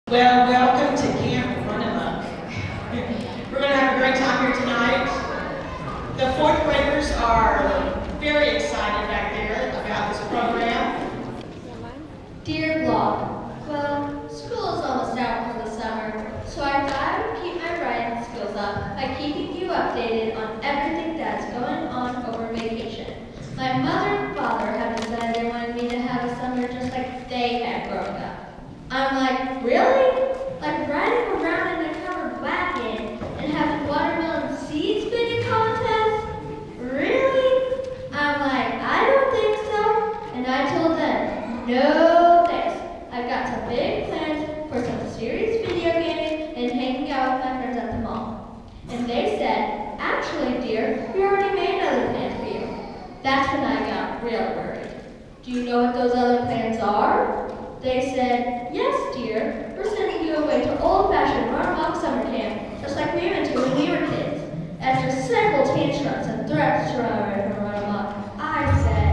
Well, welcome to Camp Run Amok. We're going to have a great time here tonight. The fourth graders are very excited back there about this program. Dear blog, well, school is almost out for the summer, so I thought I would keep my writing skills up by keeping you updated on everything that's going on over vacation. My mother and father have decided they wanted me to have a summer just like they had grown up. I'm like, really? Like riding around in a covered wagon and having watermelon seed spinning contests? Really? I'm like, I don't think so. And I told them, no thanks. I've got some big plans for some serious video gaming and hanging out with my friends at the mall. And they said, actually dear, we already made other plans for you. That's when I got real worried. Do you know what those other plans are? They said, yes, dear, we're sending you away to old-fashioned run-amok summer camp, just like we went to when we were kids. After several tantrums and threats to run away from run-amok, I said,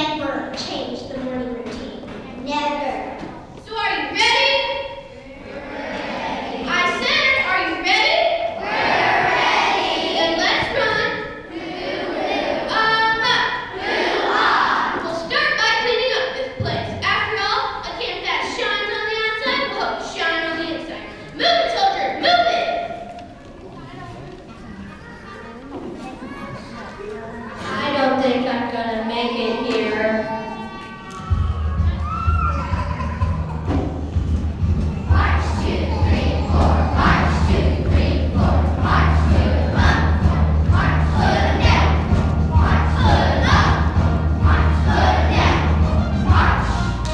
never change the morning routine. Never. So are you ready? I said, are you ready? We're ready. Then let's run. Up. We'll start by cleaning up this place. After all, a camp that shines on the outside will help you shine on the inside. Move it, soldier, move it! I don't think I'm gonna make it here. March 2, 3, 4. March 2, 3, 4. March to the left. March to the down. March to the up. March to the down. March.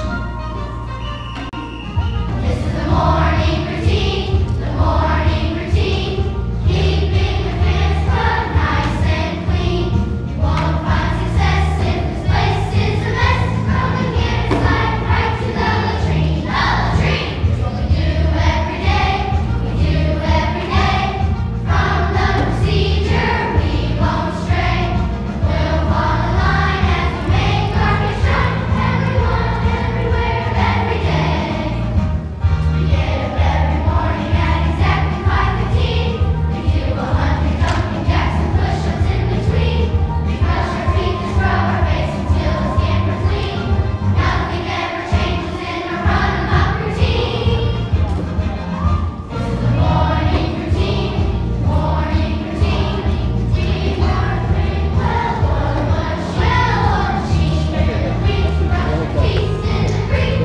This is the morning routine. The morning routine. Keeping the pants cut nice and clean. You won't find success if this place is a mess. From the campsite right to the latrine. The latrine. It's what we do every day. We do every day. From the procedure we won't stray. We'll follow the line as we make our kids shine. Everyone, everywhere, every day. We get up every morning at exactly 5:15. We do 100 jumping jacks and push-ups in between. We brush our teeth and scrub our face until it's camper clean. Nothing ever changes in our run-em-up routine. This is the morning routine. Morning routine. We want to bring well or much well or machine. We brush our teeth in the creek.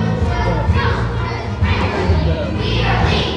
We are lean.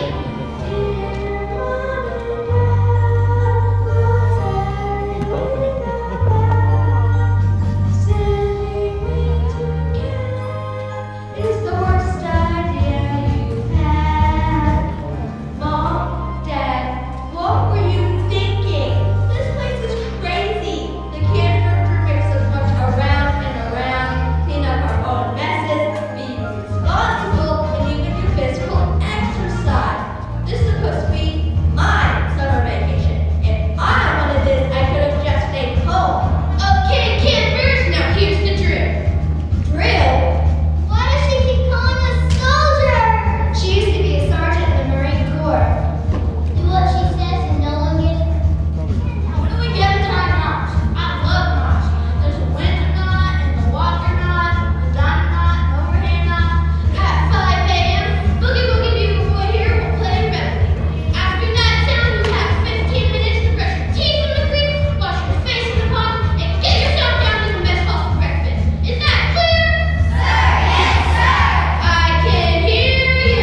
It's the worst idea you've had. Mom, Dad, what were you thinking? This place is crazy. The camp director makes us march around and around, clean up our own messes, be responsible, and even do physical exercise. This is supposed to be my summer vacation. If I wanted this, I could have just stayed home. Okay, campers, now here's the drill. Drill? Why does she keep calling us soldiers? She used to be a sergeant in the Marine Corps. Do what she says and no one gets hurt. When do we get a time march? I love march. There's a winter knot and the walker knot, the diamond knot, and overhand knot. At 5 a.m., Boogie Boogie Bugle Boy here will play reveille. After that sound, you have 15 minutes to brush your teeth in the creek, wash your face in the pond, and get yourself down to the mess hall for breakfast. Is that clear? Sir, yes, sir. I can hear you.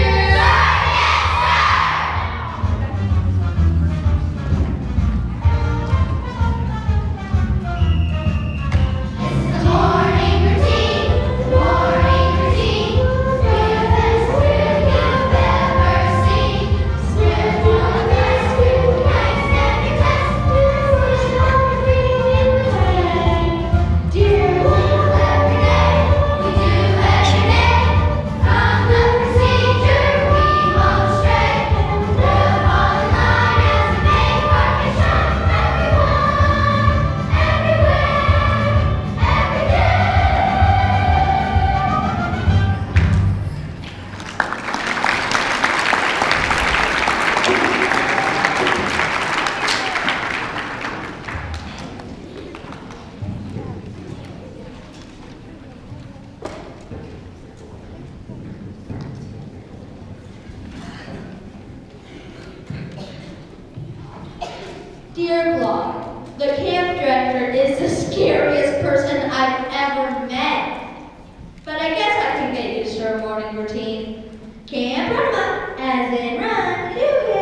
This is the morning routine. Morning routine. Smoothness you've ever seen. Smooth on the grass, nice every class. Push on the green in the rain. Dear, we do every day. We do every day. From the procedure we won't stray. We'll follow the line as we make our kids shine. Everyone, everywhere, every day. Dear Blog, the camp director is the scariest person I've ever met. But I guess I can get used to her morning routine. Camp run up, as in run,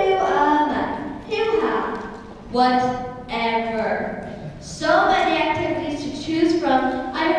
hoo-ha. Whatever. So many activities to choose from, I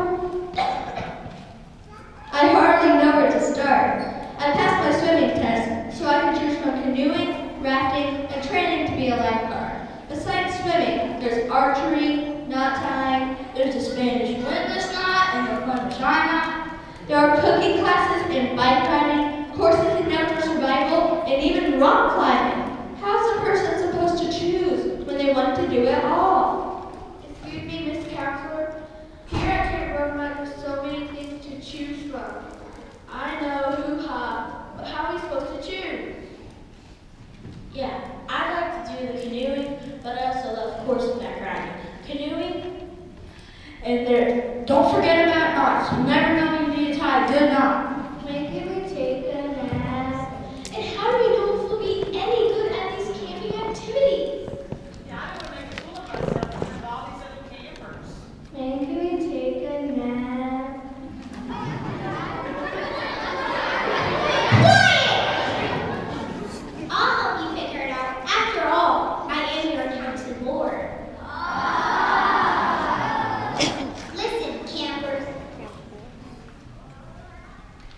hardly know where to start. I passed my swimming test, so I could choose from canoeing, rafting, and training to be a lifeguard. Besides swimming, there's archery, knot tying, there's the Spanish windlass knot, and the fun knot. There are cooking classes and bike riding, courses in outdoor survival, and even rock climbing. How's a person supposed to choose when they want to do it all? Excuse me, Miss Counselor. Here at Camp program with so many things to choose from. I know hoo-ha, but how are we supposed to choose? Yeah, I like to do the canoeing, but I also love horseback riding. Canoeing, and there, don't forget about knots. You never know when you need to tie a good knot. Maybe we take a nap. And how do we know if we'll be any good at these camping activities? Yeah, I don't want to make a fool of myself in front of all these other campers. Maybe we take a nap. I'll help you figure it out. After all, I am your accountant board. Listen, campers.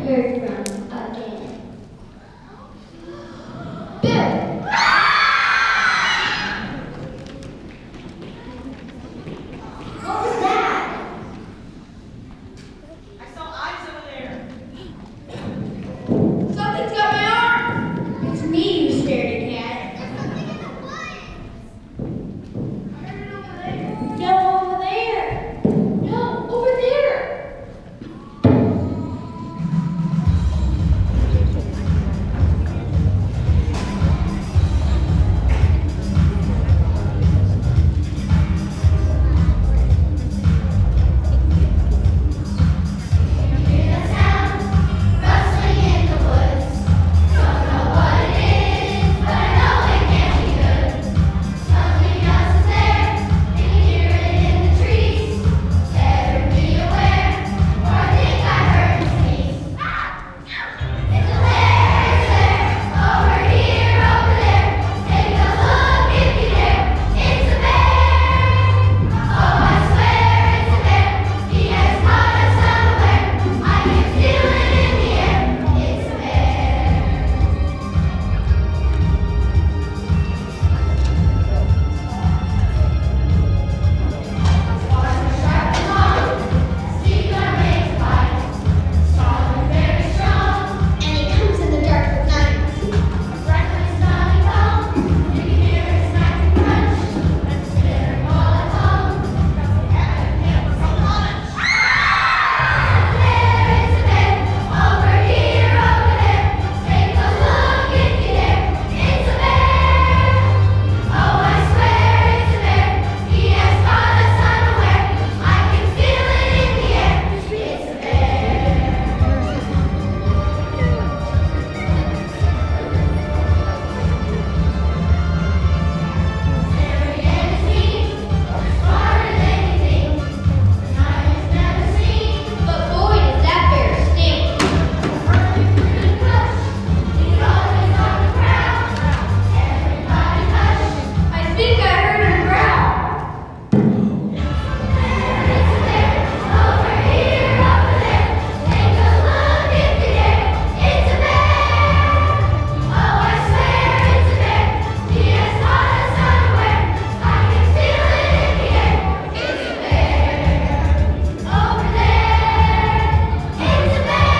heard from again. Bill! What was that? I saw eyes over there. Something's got my arm. It's me, you scaredy cat. There's something in the woods. I heard it over there. No, over there. No, over there. Hear the sound rustling in the woods. Don't know what it is, but I know it can't be good. Something else is there, and you hear it in the trees. Better be aware, or I think I heard it sneeze. It's a bear, over here, over there. Take a look if you dare. It's a bear. Oh, I swear it's a bear. He has caught us unaware. I can feel it in the air. It's a bear. Claws are sharp and long. Teeth are made to bite. Strong and very strong. And he comes in the dark of night. Breakfast is coming home. You can hear his snack and crunch. Bitter ball at home. It's a bear. Over here, over there. Take a look if you dare. It's a bear. Oh, I swear it's a bear. He has caught us unaware. I can feel it in the air. It's a Scary and it's mean, smarter than you think. Night has never seen. But boy, does that bear stink. Early fruit push, he's always on the prowl. Everybody hush. I think I heard him growl. It's a bear, over here, over there. Take a look if you dare. It's a bear. Oh, I swear it's a bear. He has caught us unaware. I can feel it in the air. It's a bear. Over there. It's a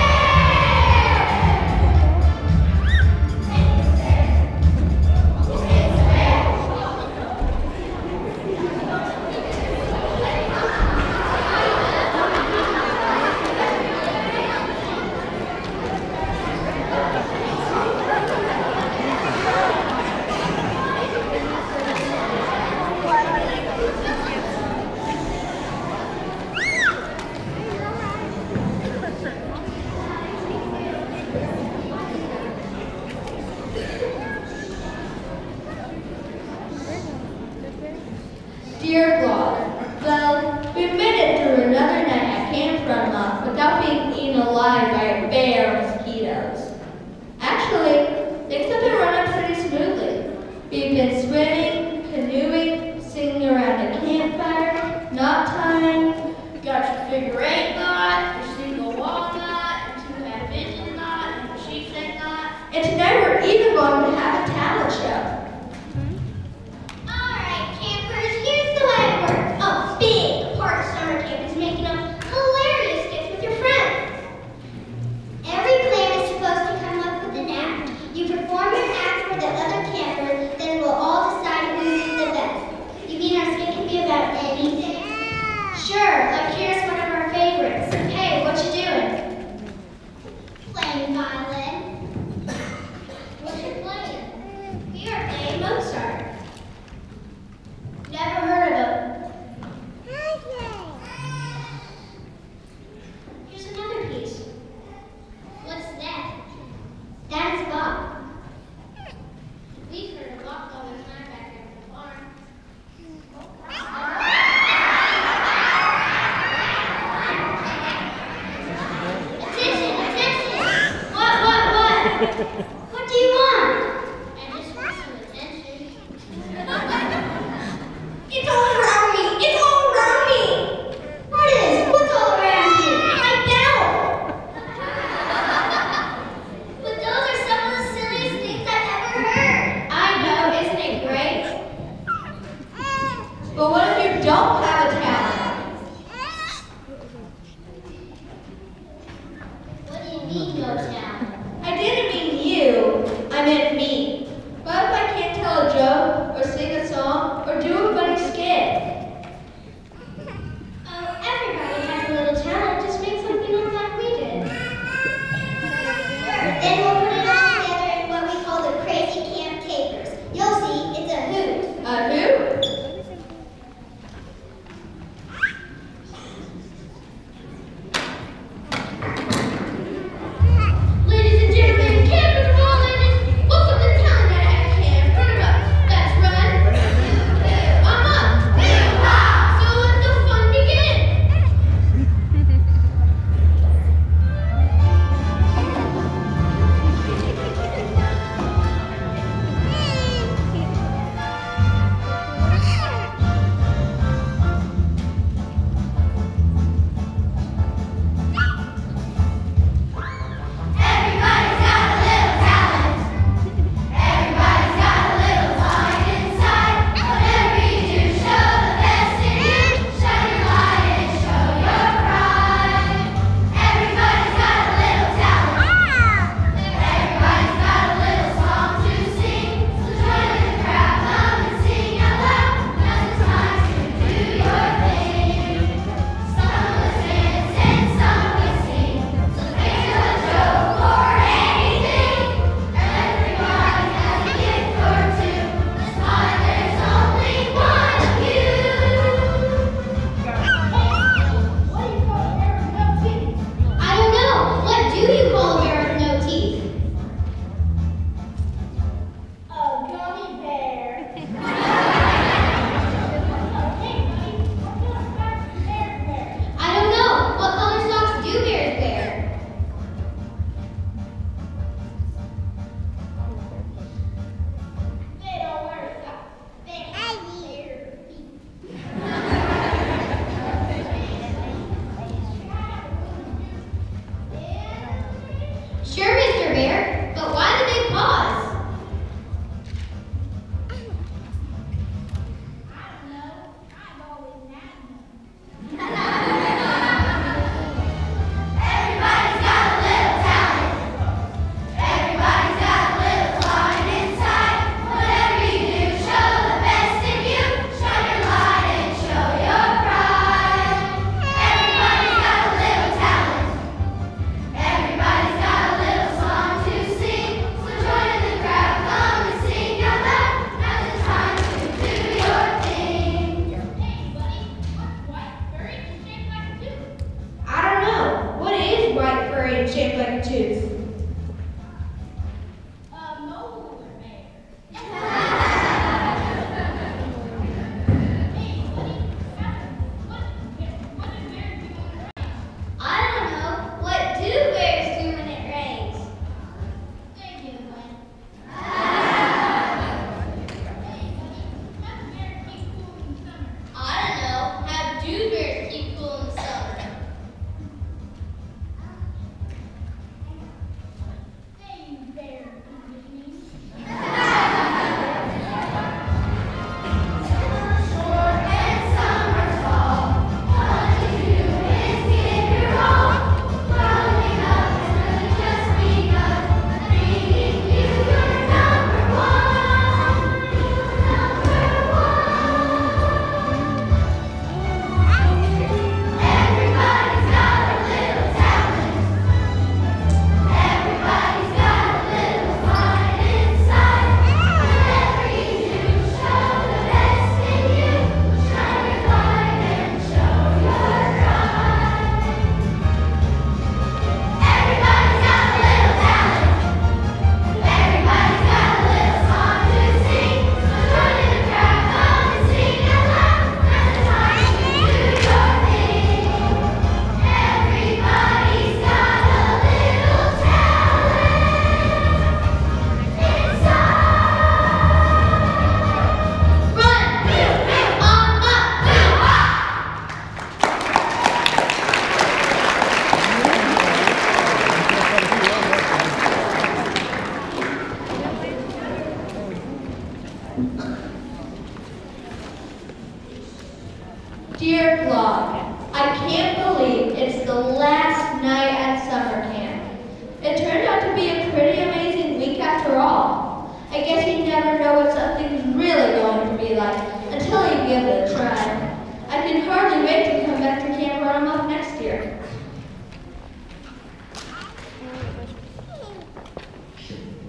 Dear God, well, we made it through another night at Camp Run Off without being eaten alive by a bear or mosquitoes. Actually, things have been running pretty smoothly. We've been swimming, canoeing, singing around a campfire, knot tying. Got your figure 8 knot, your single wall knot, your 2-half inch knot, and your sheepshead knot. And tonight we're even going to have a talent show. Alright, campers, here's the way it works. A big part of summer camp is making up hilarious skits with your friends. Every clan is supposed to come up with an act. You perform your act for the other campers, then we'll all decide who is the best. You mean our skit can be about anything? Sure, like here's one of our favorites. Hey, what you doing? Playing violin. What you playing? We are playing Mozart. Never heard of him. Here's another piece. What's that? That is Bach. We've heard of Bach all the time back here at the farm. Attention, attention! What? What do you want? I just want some attention. It's all around me! It's all around me! What is? What's all around you? My belt! your town. I didn't mean you, I meant me. What if I can't tell a joke, or sing a song, or do a funny skit? Oh, everybody has a little talent. Just make something up like we did. Then we'll put it all together in what we call the Crazy Camp Capers. You'll see, it's a hoot. A who? Liz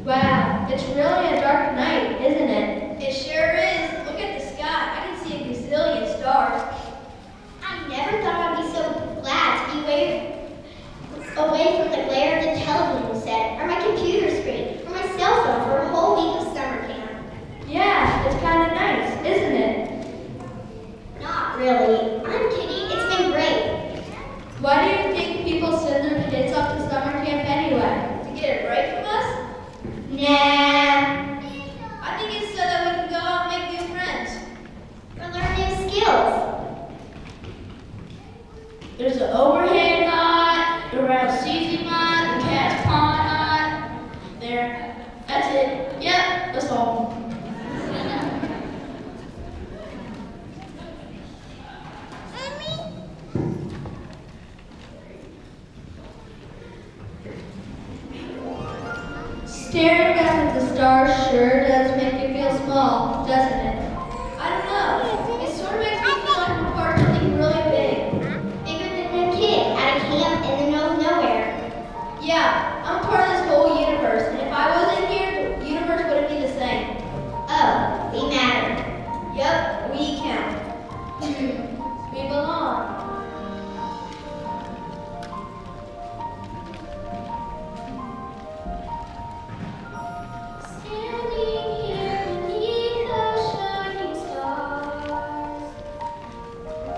Wow, it's really a dark night, isn't it? It sure is. Look at the sky. I can see a gazillion stars. I never thought I'd be so glad to be away from the glare of the television set, or my computer screen, or my cell phone for a whole week of summer camp. Yeah, it's kind of nice, isn't it? Not really. I'm kidding. It's been great. Why do you think people send their kids off to summer camp anyway? To get a break from us? Nah. I think it's so that we can go out and make new friends. Or learn new skills. There's an overhead knot, the round season knot, the cast pond knot. There. That's it. Yep, that's all. Staring up at the stars sure does make you feel small, doesn't it? I don't know. It sort of makes me feel like I'm part of something really big. Bigger than a kid at a camp in the middle of nowhere. Yeah, I'm part of this whole universe, and if I wasn't here, the universe wouldn't be the same. Oh, we matter. Yup, we count. We belong. Standing here beneath the shining stars,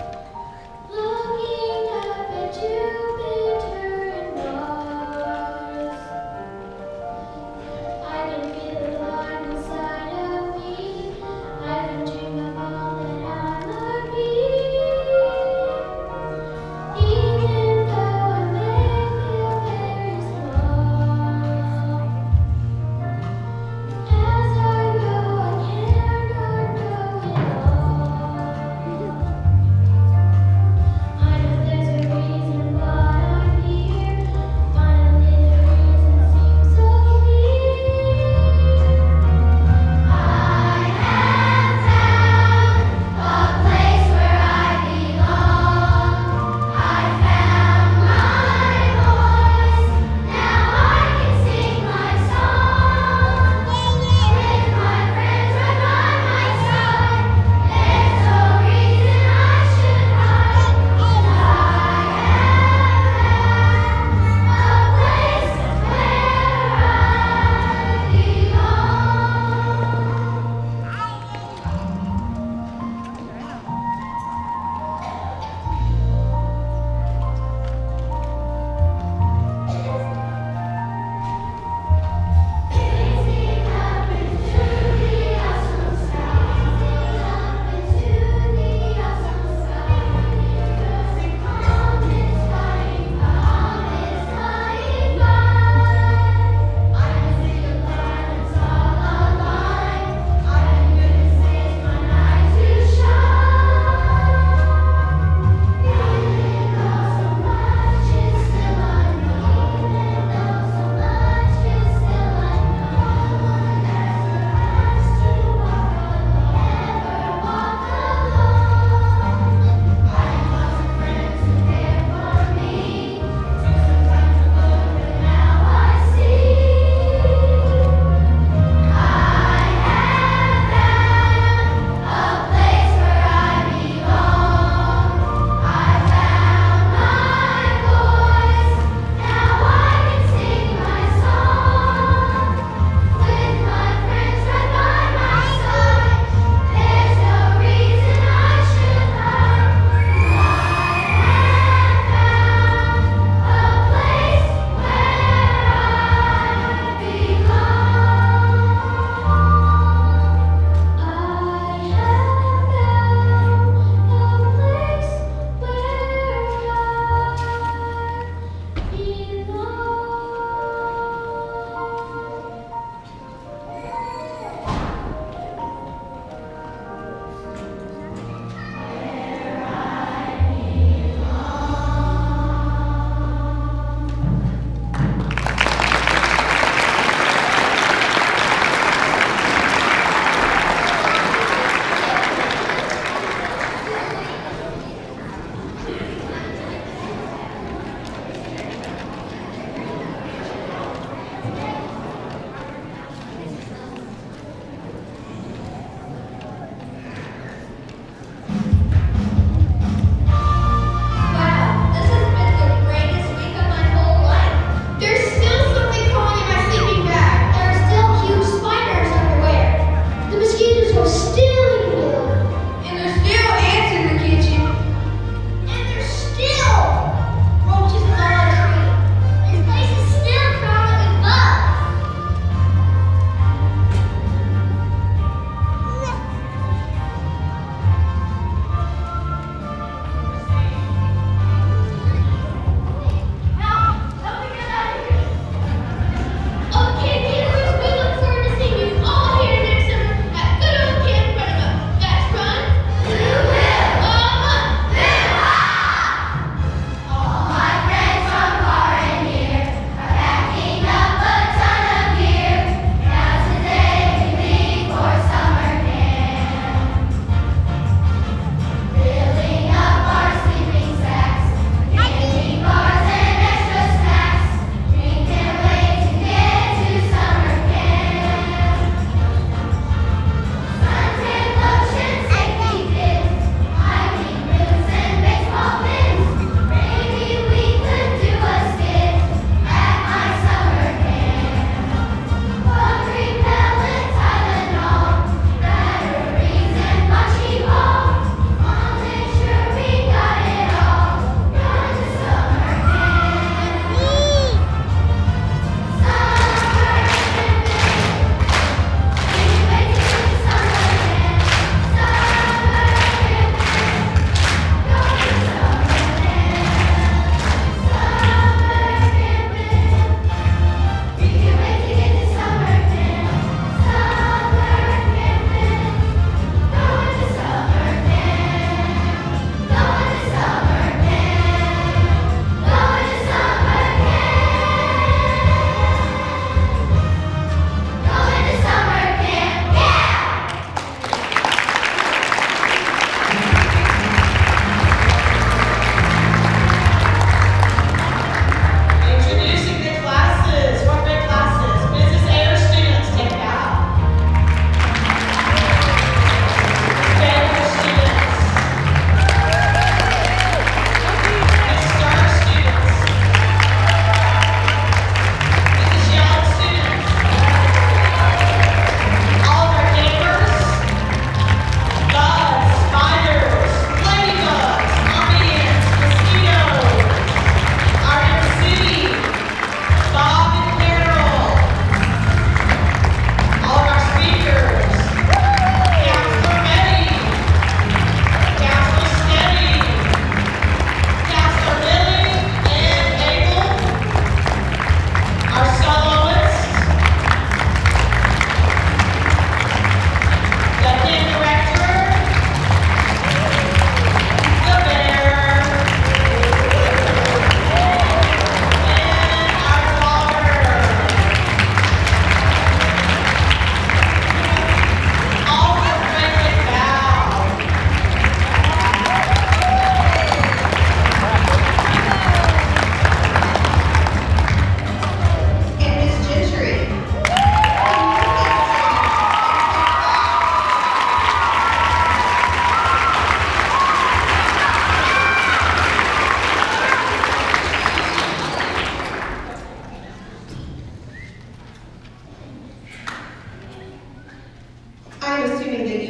looking up at Jupiter and Mars.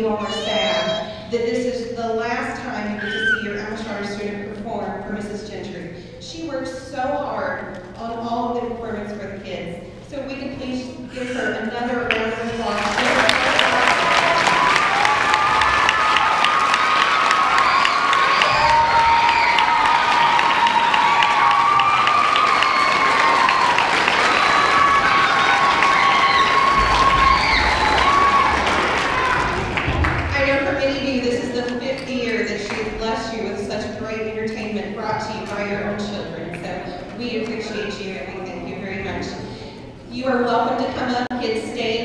all are sad that this is the last time you get to see your Alma Schrader student perform for Mrs. Gentry. She works so hard on all of the performance for the kids. So we can please give her another round of applause. Brought to you by your own children. So we appreciate you and we thank you very much. You are welcome to come up, kids, stay